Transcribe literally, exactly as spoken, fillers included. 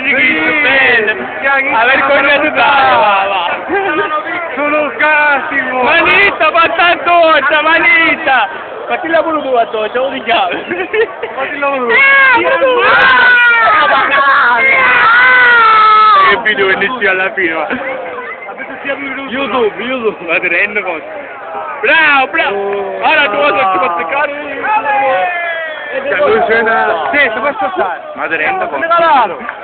di chi bene. La vergogna totale, va, va. Sono scasimo. Manita, fatta a doccia, manita. Ma chi l'ha voluto a doccia? Lo di chiave. Ma chi l'ha voluto? Che video inizia alla fine? YouTube, YouTube, ma ti rendo conto? Bravo, bravo! Ora tu cosa ti posso toccare? Cioè, lui suona... Sì, questo sta. Ma ti rendo conto?